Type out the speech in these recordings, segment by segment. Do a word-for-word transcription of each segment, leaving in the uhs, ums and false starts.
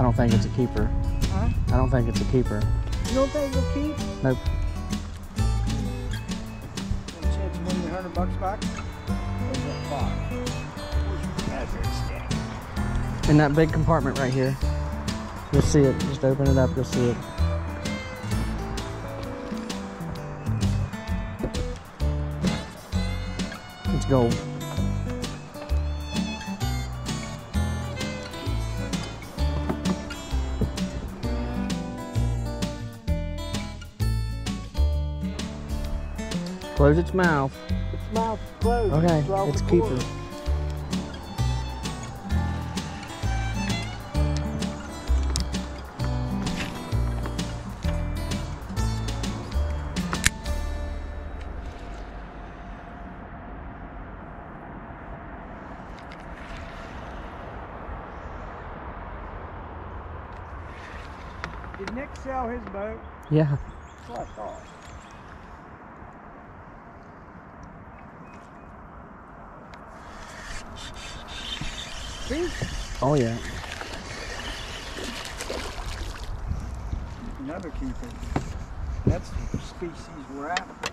don't think it's a keeper. Huh? I don't think it's a keeper. You don't think it'll keep? Nope. Any chance of winning a hundred bucks back? Or is it five? That's very stick. In that big compartment right here. You'll see it. Just open it up, you'll see it. It's gold. Close its mouth. Its mouth closed. Okay, Drop it's a the keeper. cord. Did Nick sell his boat? Yeah. That's what I thought. See? Oh yeah. Another keeper. That's the species we're after.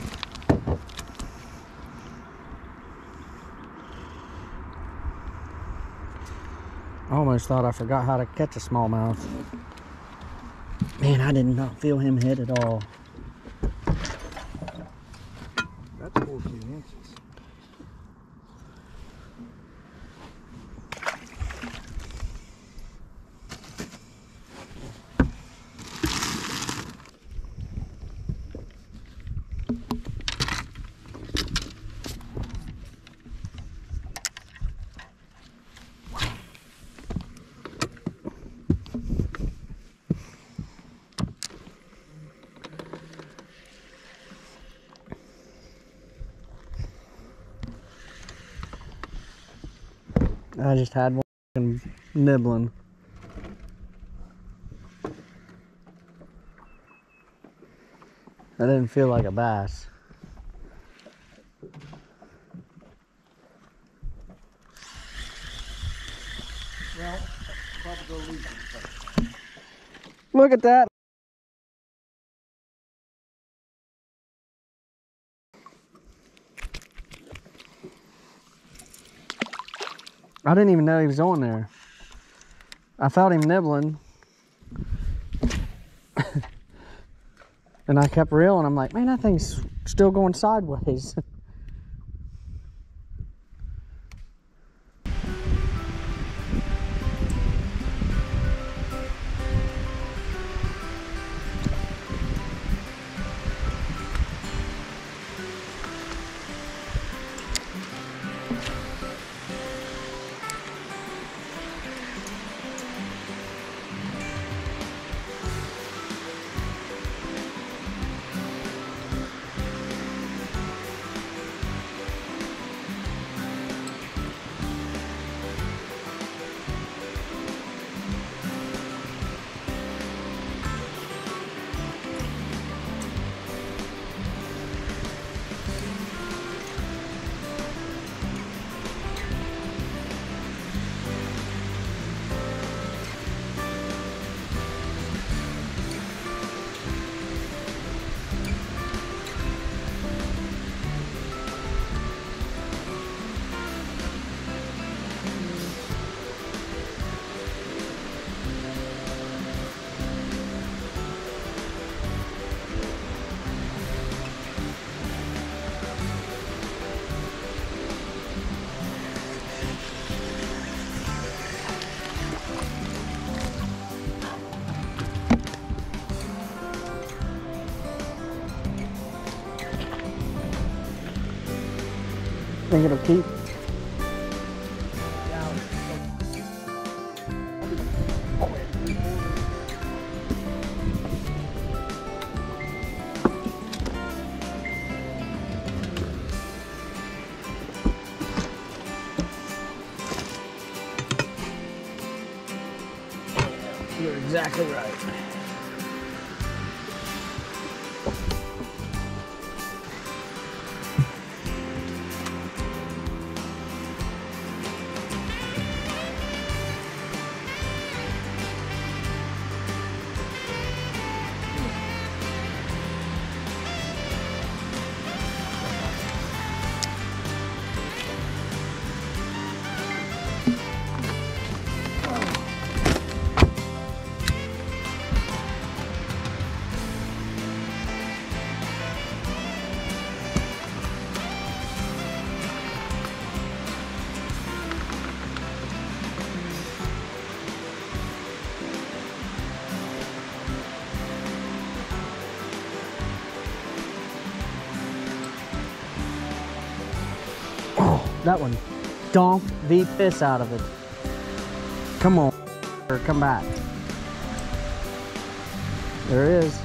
I almost thought I forgot how to catch a smallmouth. Man, I did not feel him hit at all. That's fourteen inches. I just had one nibbling. That didn't feel like a bass. Well, probably go leave it. Look at that. I didn't even know he was on there. I felt him nibbling. And I kept reeling. I'm like, man, that thing's still going sideways. Think it'll keep? You're exactly right. That one donked the piss out of it. Come on, or come back. There it is.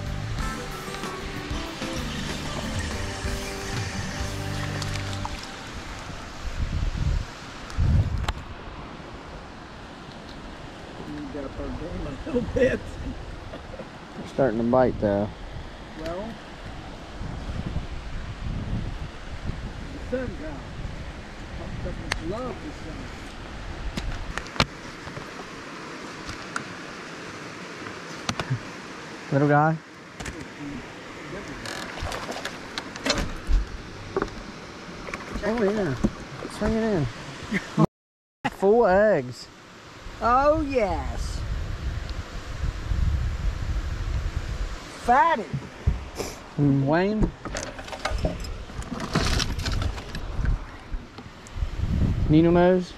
You got to put game a little bit. Starting to bite though. Well, the sun's out. I love the sun. Little guy. Oh yeah, swing it in. Full eggs. Oh yes. Fatty. And Wayne. Needle nose.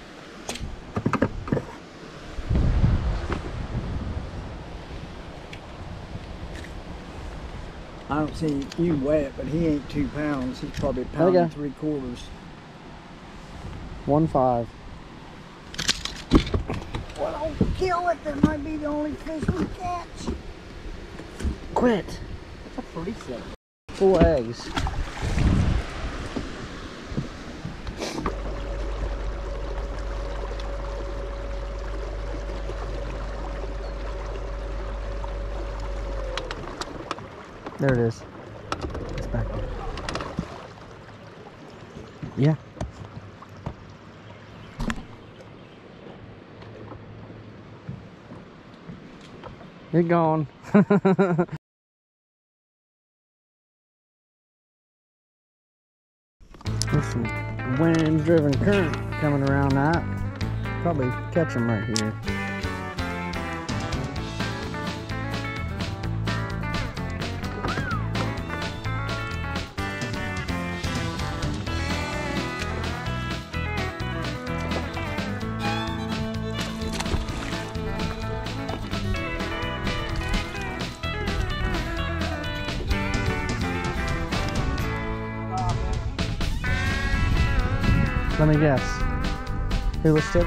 I don't see you wet, but he ain't two pounds. He's probably a There pound you and go. three quarters. One five. Well, don't kill it. That might be the only fish we catch. Quit. That's a pretty sick. Full eggs. There it is. It's back there. Yeah. It's gone. There's some wind-driven current coming around that. Probably catch them right here. Let me guess. Hula stick?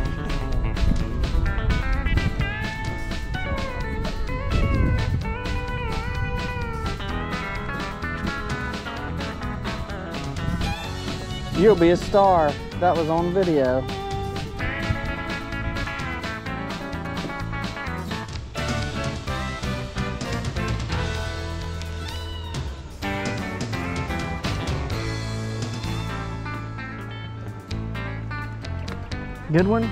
You'll be a star. That was on video. Good one?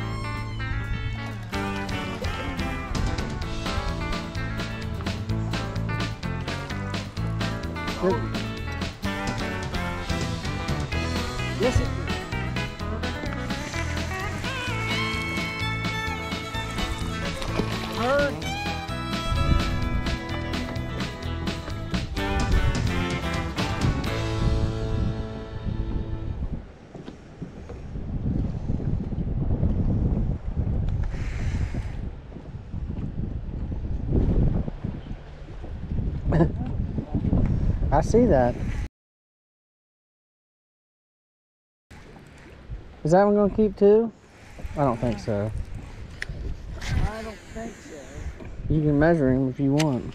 Good. Yes, it Hurt. I see that. Is that one gonna keep too? I don't think so. I don't think so. You can measure him if you want.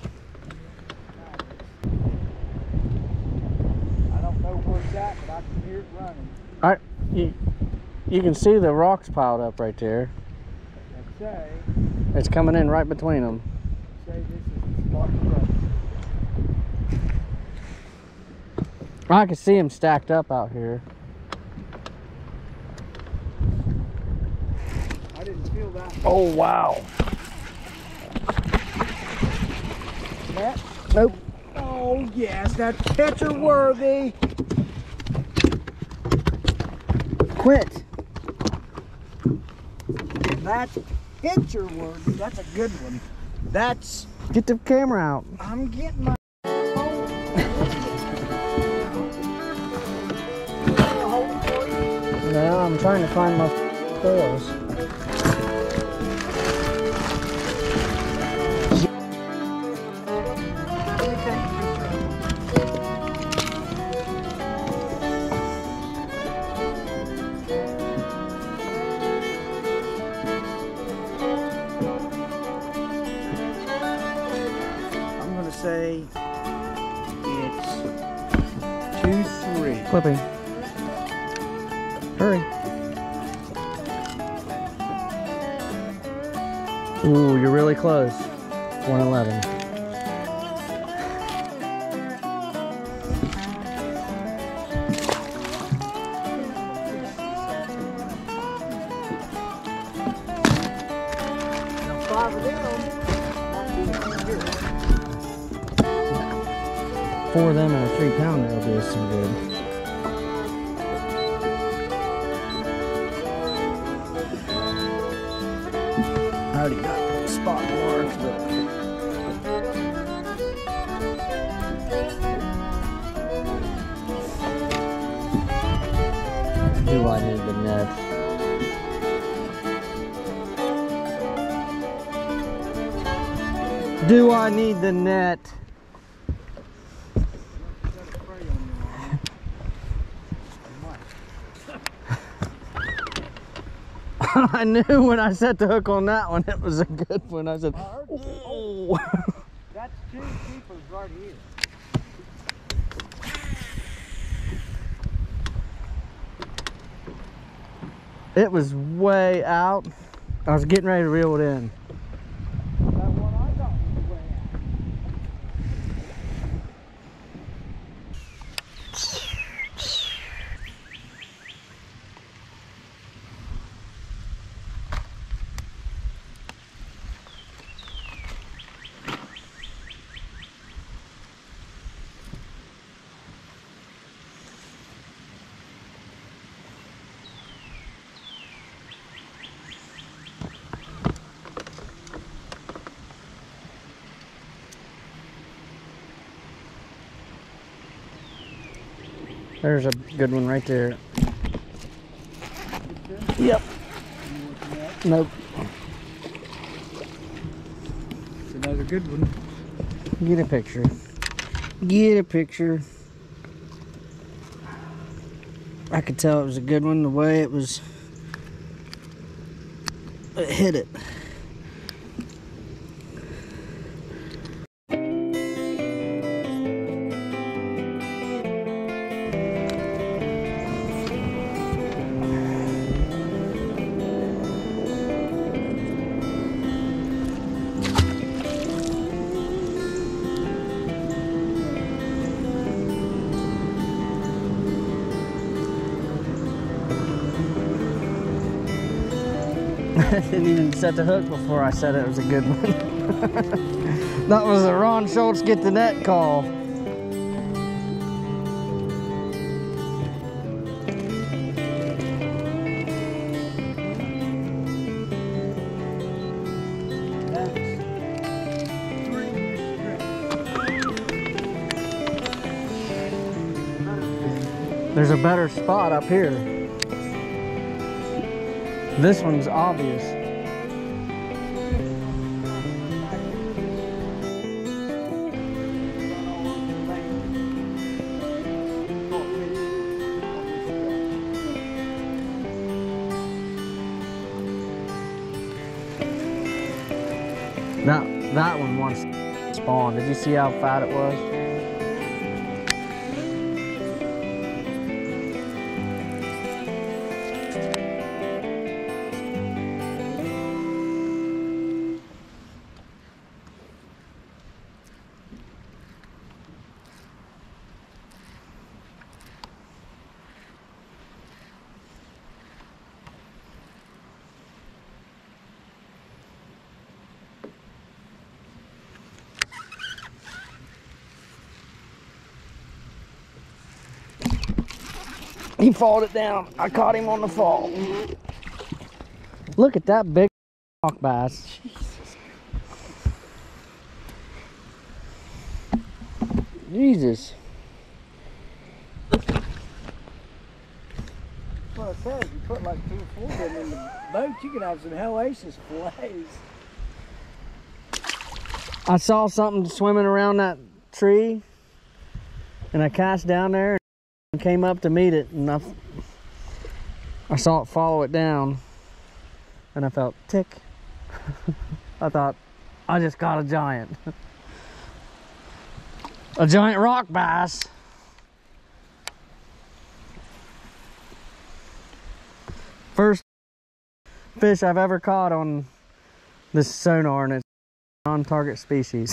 I don't know where it's at, but I can hear it running. All right, you, you can see the rocks piled up right there. I'd say, It's coming in right between them. say this is the spot to run. I can see them stacked up out here. I didn't feel that. Oh wow. That? Nope. Oh yes, that's picture worthy. Quit. That's picture worthy. That's a good one. That's. Get the camera out. I'm getting my. No, I'm trying to find my scales. tree. Clip him. Hurry. Ooh, you're really close. one eleven. Four of them and a three pounder will do us some good. I already got the spot marked, but do I need the net? Do I need the net? I knew when I set the hook on that one, it was a good one. I said, oh. That's two keepers right here. It was way out. I was getting ready to reel it in. That one I thought was way There's a good one right there. Yep. Nope. It's another good one. Get a picture. Get a picture. I could tell it was a good one the way it was. It hit it. I didn't even set the hook before I said it was a good one. That was a Ron Schultz get the net call. There's a better spot up here. This one's obvious. That, that one once spawned. Did you see how fat it was? He falled it down. I caught him on the fall. Look at that big rock bass. Jesus. Well, it says you put like two or four of them in the boat, you could have some hellacious fillets. I saw something swimming around that tree, and I cast down there and came up to meet it, and I, I saw it follow it down, and I felt tick. I thought, I just got a giant. A giant rock bass. First fish I've ever caught on this sonar, and it's non-target species.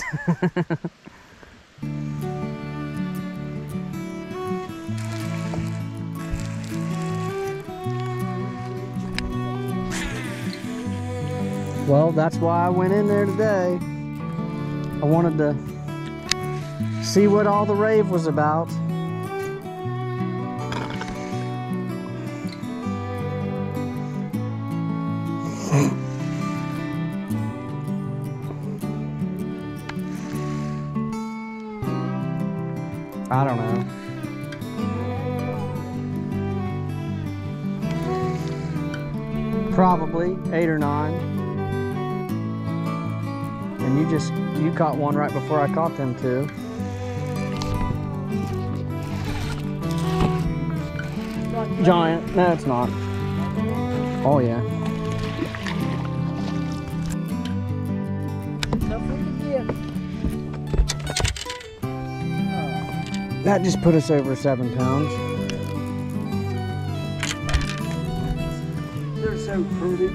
Well, that's why I went in there today. I wanted to see what all the rave was about. I don't know. Probably eight or nine. And you just, you caught one right before I caught them two. Giant. No, it's not. Oh, yeah. That just put us over seven pounds. They're so pretty.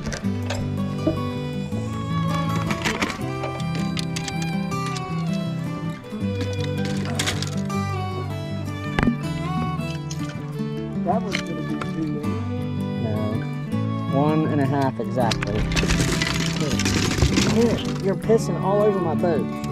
That one's gonna be two. No. One and a half exactly. Here, you're pissing all over my boat.